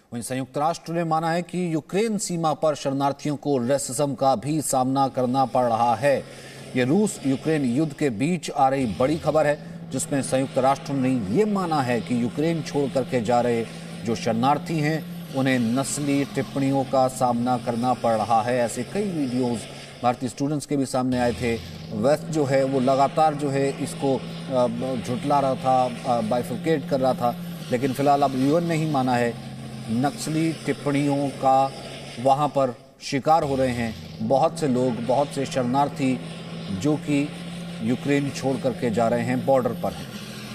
वहीं संयुक्त राष्ट्र ने माना है कि यूक्रेन सीमा पर शरणार्थियों को रेसिज्म का भी सामना करना पड़ रहा है। ये रूस यूक्रेन युद्ध के बीच आ रही बड़ी खबर है, जिसमें संयुक्त राष्ट्र ने ये माना है कि यूक्रेन छोड़ करके जा रहे जो शरणार्थी हैं उन्हें नस्ली टिप्पणियों का सामना करना पड़ रहा है। ऐसे कई वीडियोस भारतीय स्टूडेंट्स के भी सामने आए थे। वेस्ट जो है वो लगातार जो है इसको झुटला रहा था, बाइफरकेट कर रहा था, लेकिन फिलहाल अब यूएन ने ही माना है नक्सली टिप्पणियों का वहाँ पर शिकार हो रहे हैं बहुत से लोग, बहुत से शरणार्थी जो कि यूक्रेन छोड़ करके जा रहे हैं, बॉर्डर पर हैं।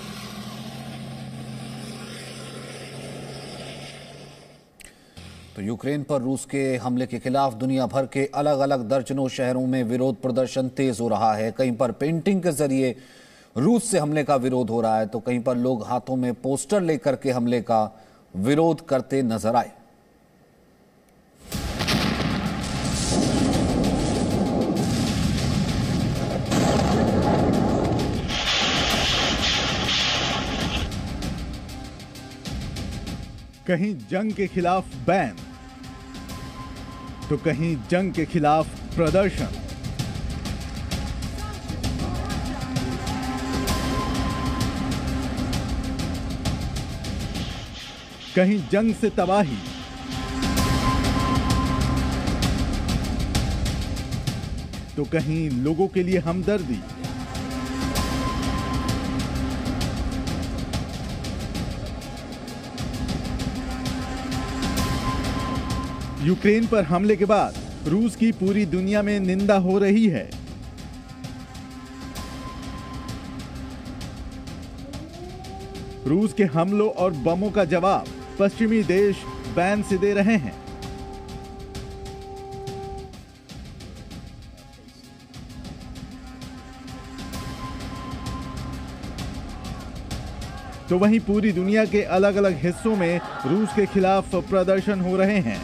तो यूक्रेन पर रूस के हमले के खिलाफ दुनिया भर के अलग अलग दर्जनों शहरों में विरोध प्रदर्शन तेज हो रहा है। कहीं पर पेंटिंग के जरिए रूस से हमले का विरोध हो रहा है, तो कहीं पर लोग हाथों में पोस्टर लेकर के हमले का विरोध करते नजर आए। कहीं जंग के खिलाफ बैन, तो कहीं जंग के खिलाफ प्रदर्शन। कहीं जंग से तबाही, तो कहीं लोगों के लिए हमदर्दी। यूक्रेन पर हमले के बाद रूस की पूरी दुनिया में निंदा हो रही है। रूस के हमलों और बमों का जवाब पश्चिमी देश बैन से दे रहे हैं। तो वहीं पूरी दुनिया के अलग अलग हिस्सों में रूस के खिलाफ प्रदर्शन हो रहे हैं।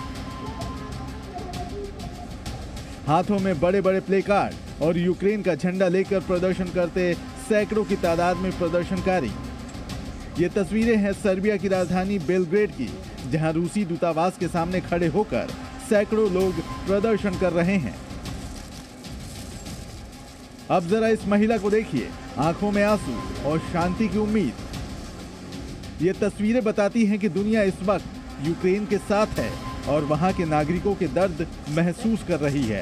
हाथों में बड़े बड़े प्ले कार्ड और यूक्रेन का झंडा लेकर प्रदर्शन करते सैकड़ों की तादाद में प्रदर्शनकारी। ये तस्वीरें हैं सर्बिया की राजधानी बेलग्रेड की, जहां रूसी दूतावास के सामने खड़े होकर सैकड़ों लोग प्रदर्शन कर रहे हैं। अब जरा इस महिला को देखिए, आंखों में आंसू और शांति की उम्मीद। ये तस्वीरें बताती हैं कि दुनिया इस वक्त यूक्रेन के साथ है और वहां के नागरिकों के दर्द महसूस कर रही है।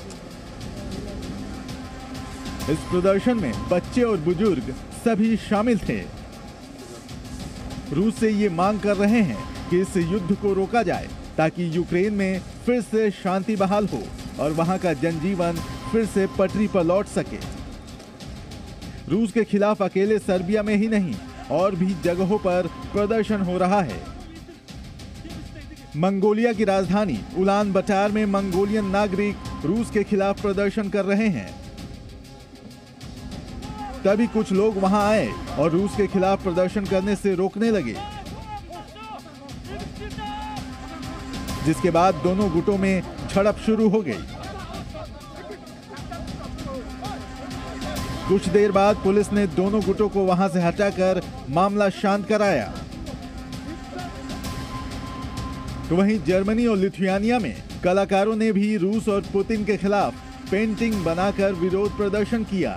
इस प्रदर्शन में बच्चे और बुजुर्ग सभी शामिल थे। रूस से ये मांग कर रहे हैं कि इस युद्ध को रोका जाए ताकि यूक्रेन में फिर से शांति बहाल हो और वहां का जनजीवन फिर से पटरी पर लौट सके। रूस के खिलाफ अकेले सर्बिया में ही नहीं और भी जगहों पर प्रदर्शन हो रहा है। मंगोलिया की राजधानी उलान बटार में मंगोलियन नागरिक रूस के खिलाफ प्रदर्शन कर रहे हैं। तभी कुछ लोग वहां आए और रूस के खिलाफ प्रदर्शन करने से रोकने लगे, जिसके बाद दोनों गुटों में झड़प शुरू हो गई। कुछ देर बाद पुलिस ने दोनों गुटों को वहां से हटाकर मामला शांत कराया। तो वहीं जर्मनी और लिथुआनिया में कलाकारों ने भी रूस और पुतिन के खिलाफ पेंटिंग बनाकर विरोध प्रदर्शन किया।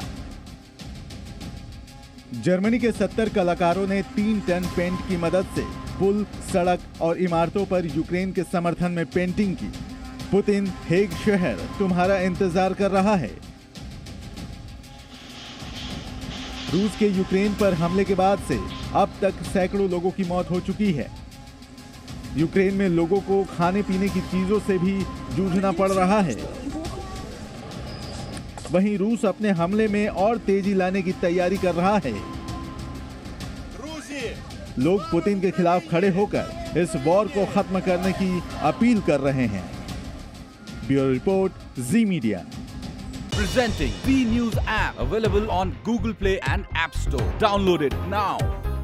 जर्मनी के 70 कलाकारों ने 3 टन पेंट की मदद से पुल, सड़क और इमारतों पर यूक्रेन के समर्थन में पेंटिंग की। पुतिन, हेग शहर तुम्हारा इंतजार कर रहा है। रूस के यूक्रेन पर हमले के बाद से अब तक सैकड़ों लोगों की मौत हो चुकी है। यूक्रेन में लोगों को खाने पीने की चीजों से भी जूझना पड़ रहा है। वहीं रूस अपने हमले में और तेजी लाने की तैयारी कर रहा है। लोग पुतिन के खिलाफ खड़े होकर इस वॉर को खत्म करने की अपील कर रहे हैं। Bureau report, Zee media. Presenting B News app, available on Google Play and App Store. Download it now.